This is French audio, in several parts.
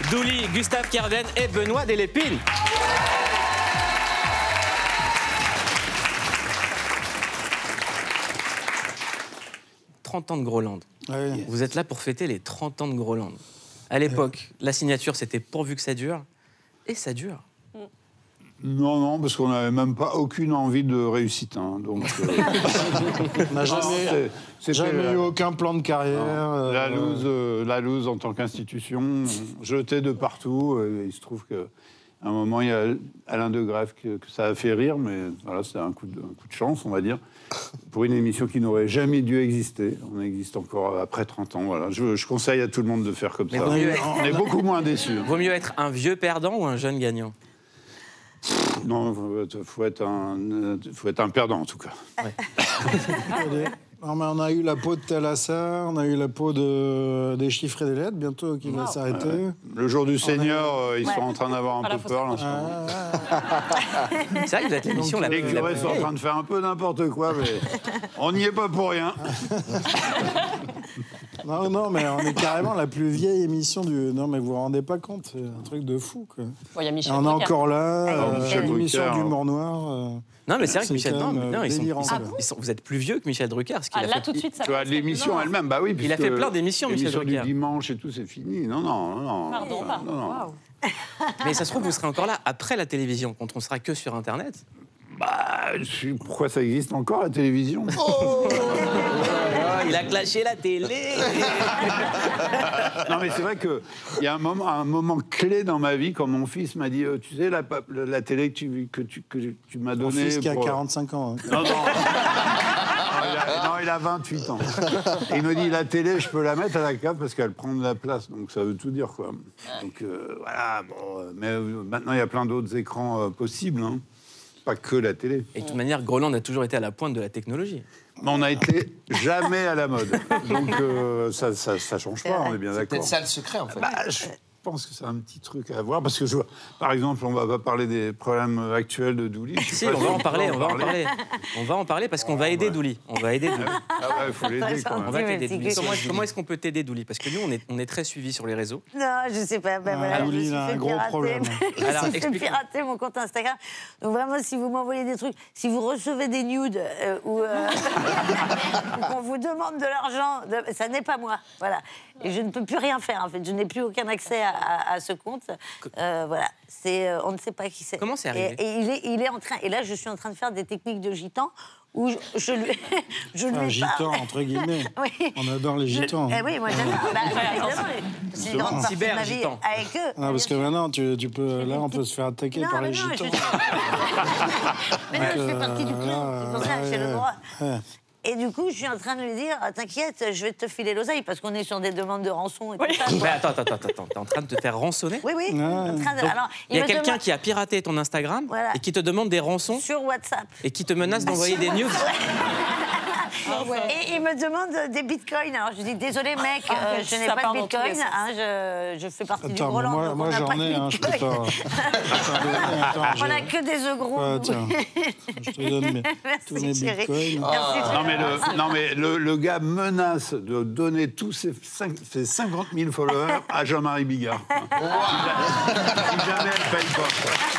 Douli, Gustave Kerben et Benoît Delépine. « 30 ans de Groland. Oui. Vous êtes là pour fêter les 30 ans de Groland. À l'époque, la signature, c'était pourvu que ça dure. Et ça dure. Non, non, parce qu'on n'avait même pas aucune envie de réussite. Hein, donc, on n'a jamais eu aucun plan de carrière. La loose en tant qu'institution, jetée de partout. Il se trouve qu'à un moment, il y a Alain de Greff que ça a fait rire, mais voilà, c'était un coup de chance, on va dire, pour une émission qui n'aurait jamais dû exister. On existe encore après 30 ans. Voilà. Je conseille à tout le monde de faire comme ça. On est beaucoup moins déçus. Vaut mieux être un vieux perdant ou un jeune gagnant? Non, faut être un perdant, en tout cas. Ouais. Non, mais on a eu la peau de Thalassa, on a eu la peau des chiffres et des lettres, bientôt, qui va s'arrêter. Le jour du Seigneur, ils sont en train d'avoir un peu peur, là, en ce moment. C'est vrai que vous êtes l'émission la plus... Les curés sont en train de faire un peu n'importe quoi, mais on n'y est pas pour rien. Non, non, mais on est carrément la plus vieille émission du... Non, mais vous vous rendez pas compte, c'est un truc de fou, quoi. Bon, y a Michel on est Drucker. encore là, Michel l'émission Drucker, d'humour noir... Non, mais c'est vrai que Michel... quand même Non, délirant, vous êtes plus vieux que Michel Drucker. Ce qu'il a Là, fait... tout de suite, ça Tu vois, l'émission elle-même, bah oui. Il a fait plein d'émissions, Michel L'émission Drucker. du dimanche et tout, c'est fini. Non, non, non. Pardon, pardon. Non, non. Waouh. Mais ça se trouve, vous serez encore là après la télévision, quand on sera que sur Internet. Bah, pourquoi ça existe encore, la télévision? Oh, il a clashé la télé. Non, mais c'est vrai qu'il y a un moment clé dans ma vie quand mon fils m'a dit tu sais, la télé que tu m'as Mon donnée. fils qui a pour... 45 ans. Hein. Non, non. Il a 28 ans. Et il me dit la télé, je peux la mettre à la cave parce qu'elle prend de la place. Donc ça veut tout dire, quoi. Donc voilà, bon. Mais maintenant, il y a plein d'autres écrans possibles. Hein. Pas que la télé. Et de toute manière, Groland a toujours été à la pointe de la technologie. Mais on n'a été jamais à la mode. Donc ça change pas, on est bien C'est d'accord. peut-être ça le secret, en fait. Bah, je pense que c'est un petit truc à voir. Parce que, par exemple, on ne va pas parler des problèmes actuels de Douli. Si, on va en parler, on va en parler. On va en parler parce qu'on va aider Douli. On va aider Douli. Ah ouais, il faut l'aider quand On même. va t'aider, Douli. Comment est-ce qu'on peut t'aider, Douli? Parce que nous, on est très suivis sur les réseaux. Non, je sais pas. Ben voilà, Douli, je me il a suis un fait gros problème. Je me Alors, suis fait explique-nous. pirater mon compte Instagram. Donc vraiment, si vous m'envoyez des trucs, si vous recevez des nudes ou qu'on vous demande de l'argent, ça n'est pas moi. Voilà. Et je ne peux plus rien faire, en fait. Je n'ai plus aucun accès à ce compte. Voilà. On ne sait pas qui c'est. Comment c'est arrivé? Et il est en train... Et là, je suis en train de faire des techniques de gitan où je lui Un gitan, entre guillemets. Oui. On adore les gitans. Oui, moi j'adore. Bah, évidemment, c'est une grande partie de ma vie Cyber-gitan. avec eux. Non, parce que maintenant, tu peux, là, on peut se faire attaquer par les gitans. Mais non, je fais partie du clan, c'est pour ça que j'ai le droit. Ouais. Et du coup, je suis en train de lui dire, t'inquiète, je vais te filer l'oseille, parce qu'on est sur des demandes de rançon et tout ça. Mais attends, t'es en train de te faire rançonner? Oui, oui. En train de... Donc, Alors, il y a me quelqu'un demande- qui a piraté ton Instagram Voilà. et qui te demande des rançons Sur WhatsApp. et qui te menace d'envoyer des news. Et il me demande des bitcoins. Alors je dis désolé mec, je n'ai ça pas part de dans tous les bitcoin. sens. Je fais partie du Attends, Groland. mais donc moi on n'a j'en pas de ai, hein, je peux bitcoin. pas. Attends, On n'a que des œufs gros. Ah, tiens. Je te donne tous mes Merci chérie. bitcoins. Merci, Non, mais le gars menace de donner tous ses 50 000 followers à Jean-Marie Bigard. Si jamais elle paye pas.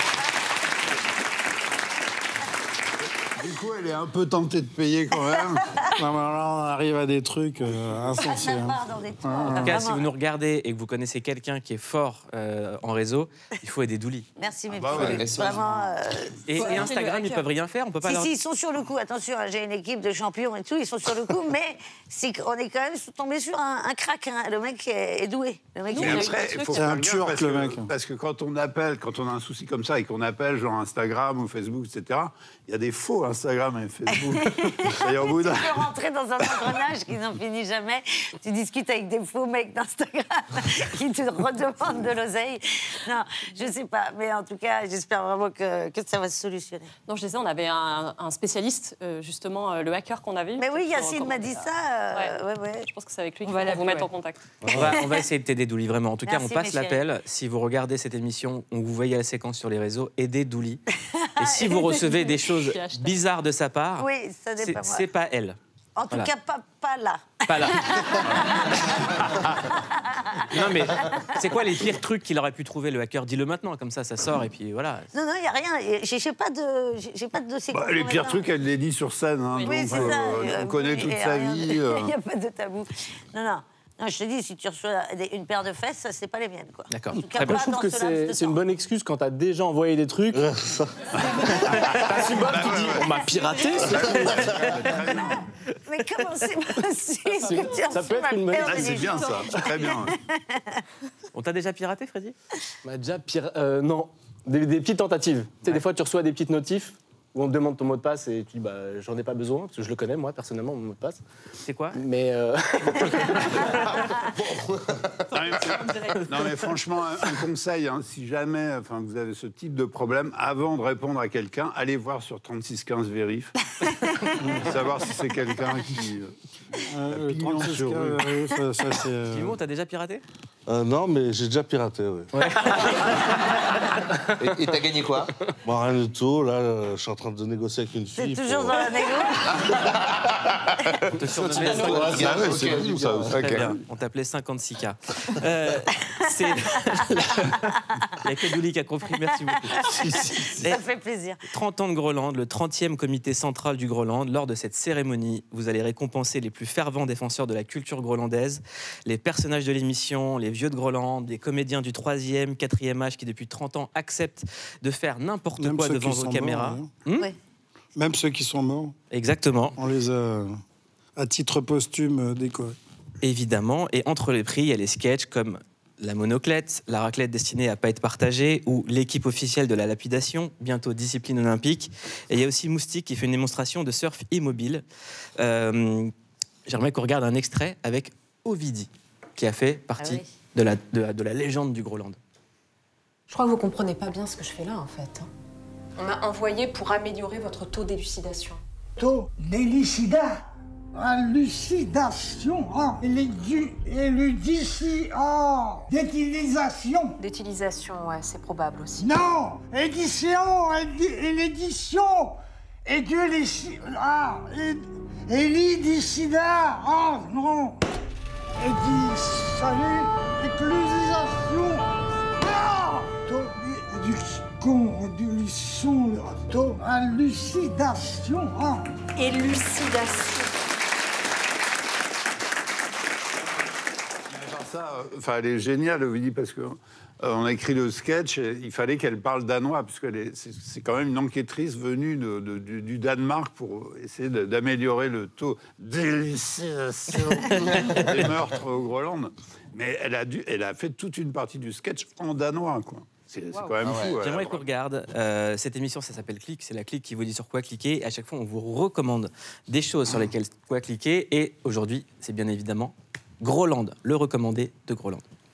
Du coup, elle est un peu tentée de payer quand même. Non, mais là, on arrive à des trucs insensés. Ça hein. part dans des trucs. En tout cas, si Vraiment. vous nous regardez et que vous connaissez quelqu'un qui est fort en réseau, il faut aider Douli. Merci mes bah petits. ouais. Vraiment. Et Instagram, ils peuvent rien faire, on peut pas leur... Si, ils sont sur le coup. Attention, j'ai une équipe de champions et tout, ils sont sur le coup, mais on est quand même tombé sur un crack. Hein. Le mec est doué. Le mec Et est doué. après, il faut C'est faire un gaffe turc, parce le que- mec. Parce que quand on appelle, quand on a un souci comme ça et qu'on appelle genre Instagram ou Facebook, etc., il y a des faux Instagram et Facebook. Et au bout d'un... Tu peux rentrer dans un engrenage qui n'en finit jamais. Tu discutes avec des faux mecs d'Instagram qui te redemandent de l'oseille. Non, je sais pas. Mais en tout cas, j'espère vraiment que ça va se solutionner. Non, je disais, on avait un spécialiste, justement, le hacker qu'on avait. Mais oui, Pour Yacine m'a dit recommander ça. Ouais. Ouais. Je pense que c'est avec lui On qu'il va faut l'appeler, vous mettre ouais. en contact. On va essayer de t'aider, Douli, vraiment. En tout cas, Merci, on passe mes l'appel. Si vous regardez cette émission, on vous voyez la séquence sur les réseaux, aidez Douli. Et si vous recevez des choses bizarres de sa part, Oui, ça n'est pas moi. c'est pas elle. En tout Voilà. cas, pas là. pas là. Non, mais c'est quoi les pires trucs qu'il aurait pu trouver, le hacker? Dis-le maintenant, comme ça sort, et puis voilà. Non, il n'y a rien. J'ai pas de dossier. Bah, les pires trucs, elle les dit sur scène. Hein, Oui, donc, c'est ça. on connaît toute sa vie. Il n'y a pas de tabou. Non, je te dis, si tu reçois une paire de fesses, ça, c'est pas les miennes, quoi. D'accord. En tout cas, Très bien. pas Je trouve dans que ce laps de c'est une temps. bonne excuse quand t'as déjà envoyé des trucs. T'as Subov qui dit on m'a piraté. Mais comment c'est possible que tu Ça peut être une bonne- paire Ah, de c'est bien bijoux? ça, c'est très bien. On t'a déjà piraté, Freddy? On m'a déjà non, des petites tentatives. Tu sais, des fois tu reçois des petites notifs où on te demande ton mot de passe et tu dis bah j'en ai pas besoin parce que je le connais moi personnellement mon mot de passe. C'est quoi? Mais Non mais franchement, un conseil, hein, si jamais vous avez ce type de problème, avant de répondre à quelqu'un, allez voir sur 3615 Vérif, pour savoir si c'est quelqu'un qui... Le pignon 36 sur rue. oui, ça c'est... Timo, t'as déjà piraté? Non, mais j'ai déjà piraté, oui. Et t'as gagné quoi? Bon, rien du tout. Là, je suis en train de négocier avec une C'est fille. toujours dans la négo. On te surnommait Ouais, ça, ouais, c'est Ok. cool, ça aussi. Très bien. On t'appelait 56K. C'est... Il n'y a que Douli qui a compris, merci beaucoup. Ça fait plaisir. 30 ans de Groland, le 30e comité central du Groland. Lors de cette cérémonie, vous allez récompenser les plus fervents défenseurs de la culture grolandaise, les personnages de l'émission, les vieux de Groland, des comédiens du 3e, 4e âge qui depuis 30 ans acceptent de faire n'importe Même quoi ceux devant qui vos sont caméras. morts, Oui. Même ceux qui sont morts, Exactement, on les a, à titre posthume, décorés. évidemment. Et entre les prix, il y a les sketchs comme la monoclette, la raclette destinée à pas être partagée, ou l'équipe officielle de la lapidation, bientôt discipline olympique. Et il y a aussi Moustique qui fait une démonstration de surf immobile. J'aimerais qu'on regarde un extrait avec Ovidie, qui a fait partie de la légende du Groland. Je crois que vous comprenez pas bien ce que je fais là, en fait. On m'a envoyé pour améliorer votre taux d'élucidation. Taux d'élucidation. Élucidation. D'étilisation. D'utilisation, ouais, c'est probable aussi. Non. Édition. L'édition. Et Dieu les... Élidicida. Ah, non. Salut. Éclusisation. Ah. Taux d'élucidation. Taux d'élucidation. Ah. Élucidation. Ça, elle est géniale, Ovidie, parce que on a écrit le sketch, et il fallait qu'elle parle danois, puisque c'est quand même une enquêtrice venue du Danemark pour essayer d'améliorer le taux d'élucidation des meurtres au Groland. Mais elle a fait toute une partie du sketch en danois, quoi. C'est quand même fou. J'aimerais qu'on regarde cette émission, ça s'appelle Click, c'est la clique qui vous dit sur quoi cliquer. Et à chaque fois, on vous recommande des choses sur lesquelles quoi cliquer. Et aujourd'hui, c'est bien évidemment Groland, le recommandé de Groland.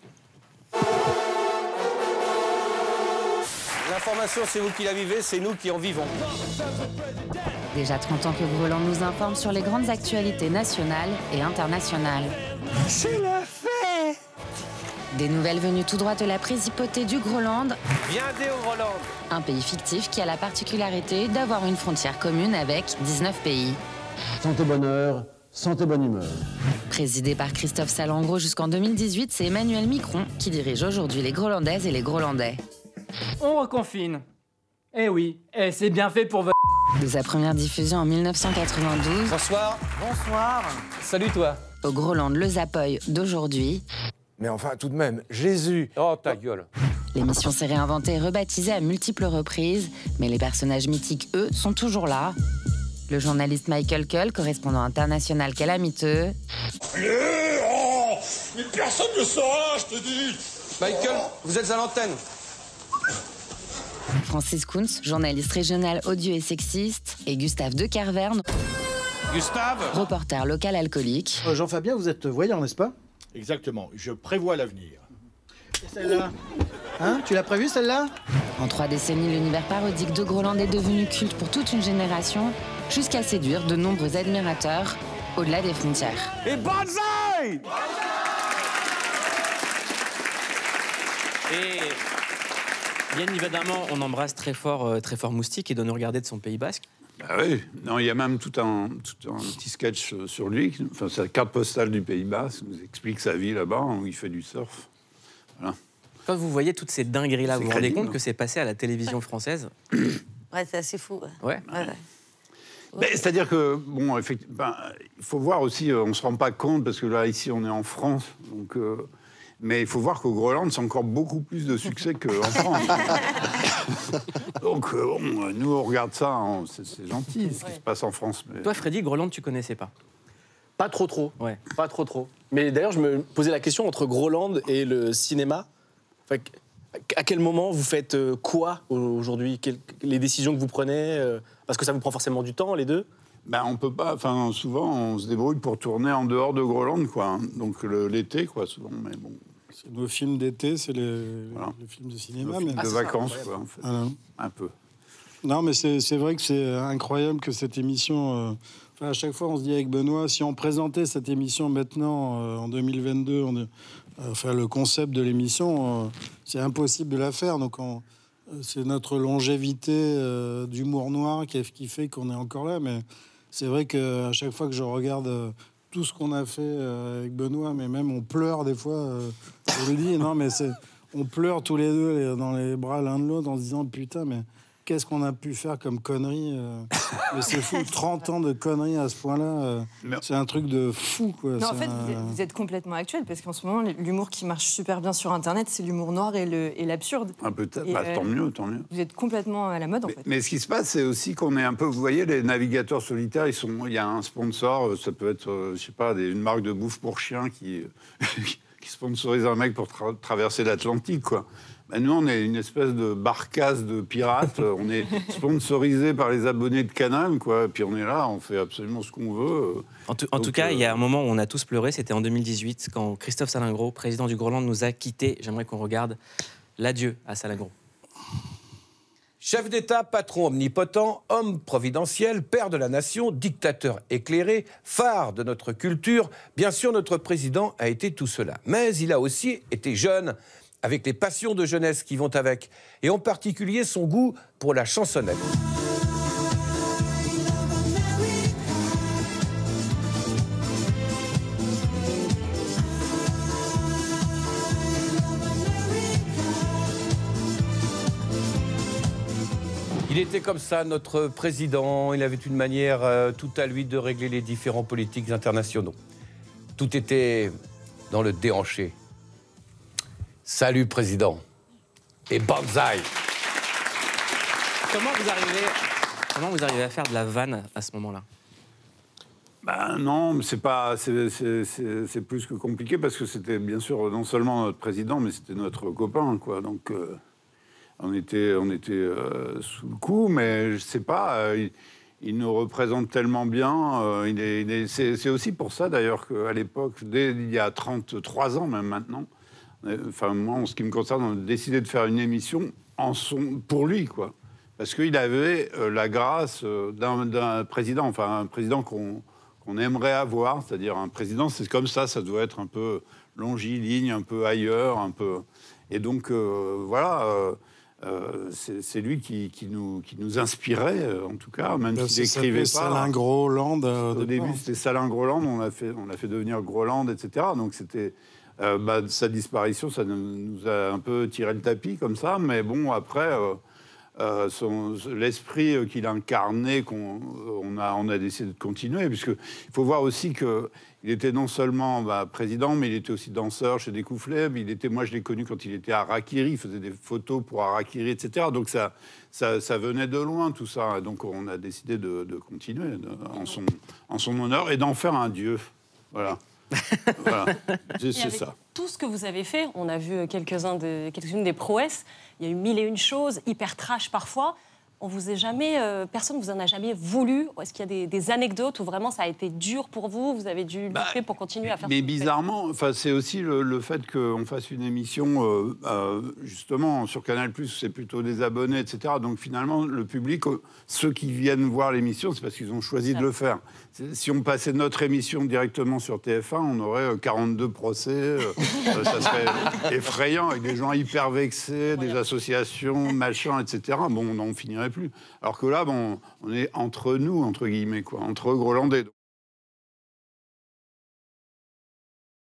L'information, c'est vous qui la vivez, c'est nous qui en vivons. Déjà 30 ans que Groland nous informe sur les grandes actualités nationales et internationales. C'est la fête. Des nouvelles venues tout droit de la principauté du Groland, Bienvenue au Groland. un pays fictif qui a la particularité d'avoir une frontière commune avec 19 pays. Santé bonheur, santé bonne humeur. Présidé par Christophe Salengro jusqu'en 2018, c'est Emmanuel Micron qui dirige aujourd'hui les Grolandaises et les Grolandais. On reconfine. Eh oui, et c'est bien fait pour votre... De sa première diffusion en 1992 Bonsoir. Bonsoir. Salut toi. au Groland le Zapoy d'aujourd'hui, Mais enfin, tout de même, Jésus. Oh, ta gueule. l'émission s'est réinventée et rebaptisée à multiples reprises, mais les personnages mythiques, eux, sont toujours là. Le journaliste Michael Cull, correspondant international calamiteux. Mais personne ne saura, je te dis. Michael, vous êtes à l'antenne. Francis Kuntz, journaliste régional odieux et sexiste. Et Gustave de Carverne, Gustave, reporter local alcoolique. Jean-Fabien, vous êtes voyant, n'est-ce pas? Exactement, je prévois l'avenir. Et celle-là? Hein? Tu l'as prévue, celle-là? En 3 décennies, l'univers parodique de Groland est devenu culte pour toute une génération, jusqu'à séduire de nombreux admirateurs au-delà des frontières. Et banzai! Et bien évidemment, on embrasse très fort Moustique et de nous regarder de son Pays Basque. Ah oui, non, il y a même tout un petit sketch sur lui. Enfin, sa carte postale du Pays Basque nous explique sa vie là-bas, où il fait du surf. Voilà. Quand vous voyez toutes ces dingueries-là, vous vous rendez crédible, compte que c'est passé à la télévision française? Ouais, c'est assez fou. Ouais. Ben, c'est-à-dire que, bon, effectivement, il faut voir aussi, on ne se rend pas compte, parce que là, ici, on est en France, donc, mais il faut voir qu'au Groenland, c'est encore beaucoup plus de succès qu'en France. Donc, bon, nous, on regarde ça, c'est gentil, ce qui se passe en France. Mais... Toi, Freddy, Groenland, tu connaissais pas? Pas trop. Ouais. Pas trop. Mais d'ailleurs, je me posais la question entre Groenland et le cinéma. Enfin, à quel moment vous faites quoi aujourd'hui? Les décisions que vous prenez parce que ça vous prend forcément du temps, les deux? Ben, on peut pas... Enfin, souvent, on se débrouille pour tourner en dehors de Groenland, quoi. Donc, l'été, quoi, souvent, mais bon... C'est nos films d'été, c'est les films de cinéma. Nos films de vacances, quoi, en fait. Un peu. Non, mais c'est vrai que c'est incroyable que cette émission... à chaque fois, on se dit avec Benoît, si on présentait cette émission maintenant, en 2022, le concept de l'émission, c'est impossible de la faire. Donc, c'est notre longévité d'humour noir qui fait qu'on est encore là. Mais c'est vrai qu'à chaque fois que je regarde tout ce qu'on a fait avec Benoît, mais même on pleure des fois, je le dis, non, mais on pleure tous les deux dans les bras l'un de l'autre en se disant putain, mais qu'est-ce qu'on a pu faire comme conneries mais c'est fou, 30 ans de conneries à ce point-là, c'est un truc de fou, quoi. Non, en fait, vous êtes complètement actuel, parce qu'en ce moment, l'humour qui marche super bien sur Internet, c'est l'humour noir et l'absurde. Peut-être, tant mieux. Vous êtes complètement à la mode, en fait. Mais ce qui se passe, c'est aussi qu'on est un peu... Vous voyez, les navigateurs solitaires, il y a un sponsor, ça peut être, je sais pas, une marque de bouffe pour chiens qui sponsorise un mec pour traverser l'Atlantique, quoi. Ben nous, on est une espèce de barcasse de pirates. On est sponsorisé par les abonnés de Canal, quoi. Puis on est là, on fait absolument ce qu'on veut. En tout cas, il y a un moment où on a tous pleuré, c'était en 2018, quand Christophe Salingro, président du Groenland, nous a quittés. J'aimerais qu'on regarde l'adieu à Salingro. Chef d'État, patron omnipotent, homme providentiel, père de la nation, dictateur éclairé, phare de notre culture, bien sûr, notre président a été tout cela. Mais il a aussi été jeune, avec les passions de jeunesse qui vont avec, et en particulier son goût pour la chansonnette. Il était comme ça, notre président. Il avait une manière tout à lui de régler les différents politiques internationaux. Tout était dans le déhanché. Salut, président. Et banzai. Comment vous arrivez à faire de la vanne à ce moment-là? Ben non, mais c'est plus que compliqué, parce que c'était bien sûr non seulement notre président, mais c'était notre copain, quoi. Donc on était sous le coup, mais je sais pas, il nous représente tellement bien. C'est aussi pour ça d'ailleurs qu'à l'époque, dès il y a 33 ans même maintenant, enfin moi en ce qui me concerne, on a décidé de faire une émission pour lui, quoi. Parce qu'il avait la grâce d'un président, enfin un président qu'on aimerait avoir, c'est-à-dire un président, c'est comme ça doit être un peu longiligne, un peu ailleurs, un peu... Et donc, voilà, c'est lui qui nous inspirait, en tout cas, même s'il n'écrivait pas. Salingro Land. Au début, c'était Salingro Land, on l'a fait devenir Groenland, etc. Donc, c'était... sa disparition, ça nous a un peu tiré le tapis, comme ça, mais bon, après... l'esprit qu'il incarnait, on a décidé de continuer, puisqu'il faut voir aussi qu'il était non seulement président, mais il était aussi danseur chez Découflet. Moi, je l'ai connu quand il était à Harakiri, il faisait des photos pour Harakiri, etc. Donc ça venait de loin, tout ça. Donc on a décidé de continuer en son honneur et d'en faire un dieu. Voilà. Voilà. C'est ça. Tout ce que vous avez fait, on a vu quelques-unes des prouesses. Il y a eu 1001 choses, hyper trash parfois. On vous est jamais, personne ne vous en a jamais voulu. Est-ce qu'il y a des anecdotes où vraiment ça a été dur pour vous? Vous avez dû lutter pour continuer à faire. Mais bizarrement, c'est aussi le fait qu'on fasse une émission justement sur Canal+, c'est plutôt des abonnés, etc. Donc finalement, le public, ceux qui viennent voir l'émission, c'est parce qu'ils ont choisi de le faire. Si on passait notre émission directement sur TF1, on aurait 42 procès. Ça serait effrayant, avec des gens hyper vexés, des associations, machin, etc. Bon, on finirait jamais plus. Alors que là, bon, on est entre nous, entre guillemets, quoi, entre Grolandais.